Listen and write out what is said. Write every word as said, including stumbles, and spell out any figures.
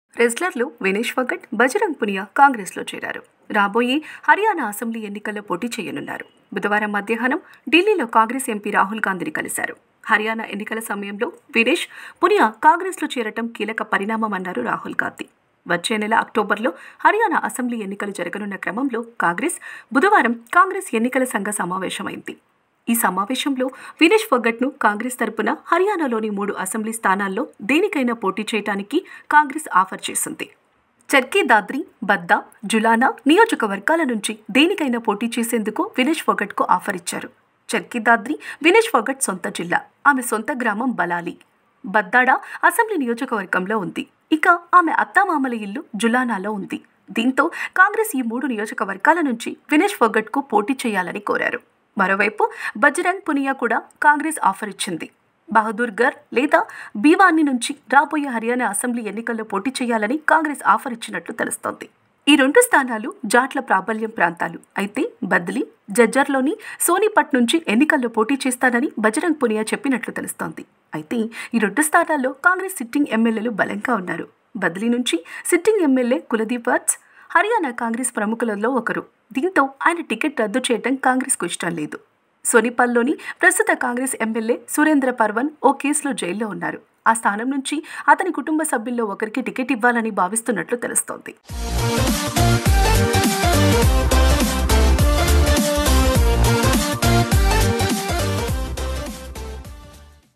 రెజ్లర్లు వినేష్ ఫోగట్, బజరంగ్ పునియా కాంగ్రెస్లో చేరారు. రాబోయే హర్యానా అసెంబ్లీ ఎన్నికల్లో పోటీ చేయనున్నారు. బుధవారం మధ్యాహ్నం ఢిల్లీలో కాంగ్రెస్ ఎంపీ రాహుల్ గాంధీని కలిశారు. హర్యానా ఎన్నికల సమయంలో వినేష్ పునియా కాంగ్రెస్లో చేరటం కీలక పరిణామమన్నారు రాహుల్ గాంధీ. వచ్చే నెల అక్టోబర్లో హర్యానా అసెంబ్లీ ఎన్నికలు జరగనున్న క్రమంలో కాంగ్రెస్ బుధవారం కాంగ్రెస్ ఎన్నికల సంఘ సమావేశమైంది. ఈ సమావేశంలో వినేష్ ఫోగట్ను కాంగ్రెస్ తరపున హర్యానాలోని మూడు అసెంబ్లీ స్థానాల్లో దేనికైనా పోటీ చేయడానికి కాంగ్రెస్ ఆఫర్ చేసింది. చర్కీ దాద్రి, బద్దా, జులానా నియోజకవర్గాల నుంచి దేనికైనా పోటీ చేసేందుకు వినేష్ ఫోగట్కు ఆఫర్ ఇచ్చారు. చర్కీ దాద్రి వినేష్ ఫోగట్ సొంత జిల్లా. ఆమె సొంత గ్రామం బలాలి, బద్దాడా అసెంబ్లీ నియోజకవర్గంలో ఉంది. ఇక ఆమె అత్తామామల ఇల్లు జులానాలో ఉంది. దీంతో కాంగ్రెస్ ఈ మూడు నియోజకవర్గాల నుంచి వినేష్ ఫోగట్కు పోటీ చేయాలని కోరారు. మరోవైపు బజరంగ్ పునియా కూడా కాంగ్రెస్ ఆఫర్ ఇచ్చింది. బహదూర్గర్ లేదా బీవానీ నుంచి రాబోయే హర్యానా అసెంబ్లీ ఎన్నికల్లో పోటీ చేయాలని కాంగ్రెస్ ఆఫర్ ఇచ్చినట్లు తెలుస్తోంది. ఈ రెండు స్థానాలు జాట్ల ప్రాబల్యం ప్రాంతాలు. అయితే బద్లీ, జజ్జర్లోని సోనిపట్ నుంచి ఎన్నికల్లో పోటీ చేస్తానని బజరంగ్ పునియా చెప్పినట్లు తెలుస్తోంది. అయితే ఈ రెండు స్థానాల్లో కాంగ్రెస్ సిట్టింగ్ ఎమ్మెల్యేలు బలంగా ఉన్నారు. బద్లీ నుంచి సిట్టింగ్ ఎమ్మెల్యే కులదీప్ వత్స్ హర్యానా కాంగ్రెస్ ప్రముఖులలో ఒకరు. దీంతో ఆయన టికెట్ రద్దు చేయడం కాంగ్రెస్కు ఇష్టం లేదు. సోనిపల్లోని ప్రస్తుత కాంగ్రెస్ ఎమ్మెల్యే సురేంద్ర పర్వన్ ఓ కేసులో జైల్లో ఉన్నారు. ఆ స్థానం నుంచి అతని కుటుంబ సభ్యుల్లో ఒకరికి టికెట్ ఇవ్వాలని భావిస్తున్నట్లు తెలుస్తోంది.